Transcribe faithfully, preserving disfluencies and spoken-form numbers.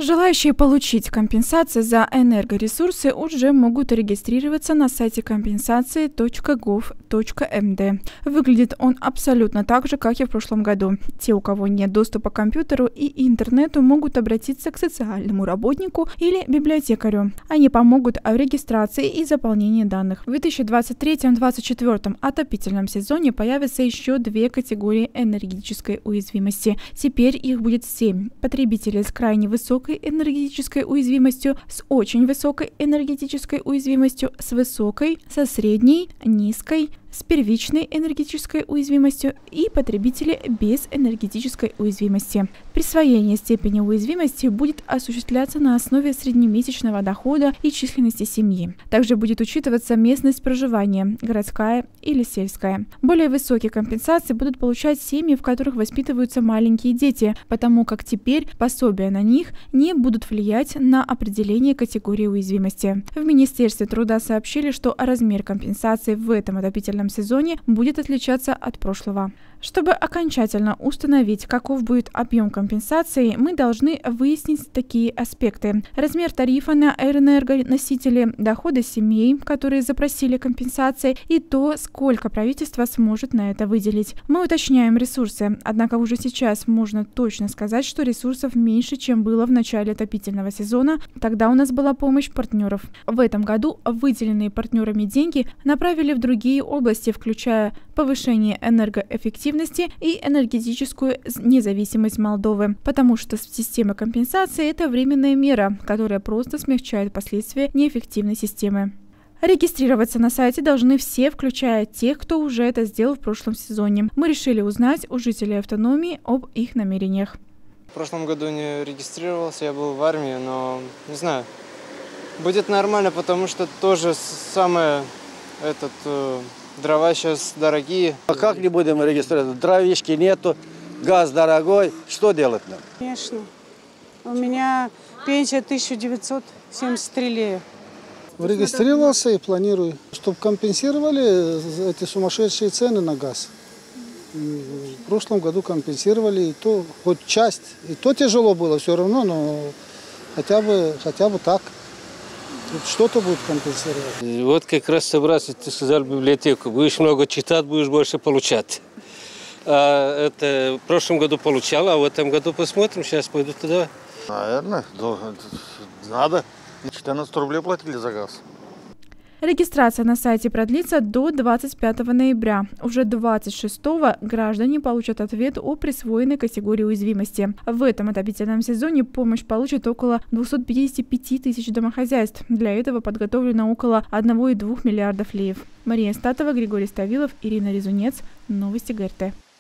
Желающие получить компенсации за энергоресурсы уже могут регистрироваться на сайте компенсации точка гов точка эм дэ. Выглядит он абсолютно так же, как и в прошлом году. Те, у кого нет доступа к компьютеру и интернету, могут обратиться к социальному работнику или библиотекарю. Они помогут в регистрации и заполнении данных. В две тысячи двадцать третьем — две тысячи двадцать четвёртом отопительном сезоне появятся еще две категории энергетической уязвимости. Теперь их будет семь. Потребители с крайне высокой энергетической уязвимостью, с очень высокой энергетической уязвимостью, с высокой, со средней, низкой, с первичной энергетической уязвимостью и потребители без энергетической уязвимости. Присвоение степени уязвимости будет осуществляться на основе среднемесячного дохода и численности семьи. Также будет учитываться местность проживания, городская или сельская. Более высокие компенсации будут получать семьи, в которых воспитываются маленькие дети, потому как теперь пособия на них не будут влиять на определение категории уязвимости. В Министерстве труда сообщили, что размер компенсации в этом отопительном сезоне будет отличаться от прошлого. Чтобы окончательно установить, каков будет объем компенсации, мы должны выяснить такие аспекты: размер тарифа на энергоносители, доходы семей, которые запросили компенсации, и то, сколько правительство сможет на это выделить. Мы уточняем ресурсы, однако уже сейчас можно точно сказать, что ресурсов меньше, чем было в начале отопительного сезона. Тогда у нас была помощь партнеров. В этом году выделенные партнерами деньги направили в другие области, включая повышение энергоэффективности и энергетическую независимость Молдовы, потому что система компенсации – это временная мера, которая просто смягчает последствия неэффективной системы. Регистрироваться на сайте должны все, включая тех, кто уже это сделал в прошлом сезоне. Мы решили узнать у жителей автономии об их намерениях. В прошлом году не регистрировался, я был в армии, но не знаю, будет нормально, потому что тоже самое этот... Дрова сейчас дорогие. А как не будем регистрировать? Дровишки нету, газ дорогой. Что делать нам? Конечно. У меня пенсия тысяча девятьсот семьдесят три лея. Регистрировался и планирую, чтобы компенсировали эти сумасшедшие цены на газ. В прошлом году компенсировали, и то хоть часть. И то тяжело было все равно, но хотя бы, хотя бы так. Что-то будет компенсировать. Вот как раз собрался, ты сказал, в библиотеку. Будешь много читать, будешь больше получать. А это в прошлом году получал, а в этом году посмотрим. Сейчас пойду туда. Наверное, надо. четырнадцать рублей платили за газ. Регистрация на сайте продлится до двадцать пятого ноября. Уже двадцать шестого граждане получат ответ о присвоенной категории уязвимости. В этом отопительном сезоне помощь получат около двухсот пятидесяти пяти тысяч домохозяйств. Для этого подготовлено около одного и двух миллиардов леев. Мария Статова, Григорий Ставилов, Ирина Резунец. Новости гэ эр тэ.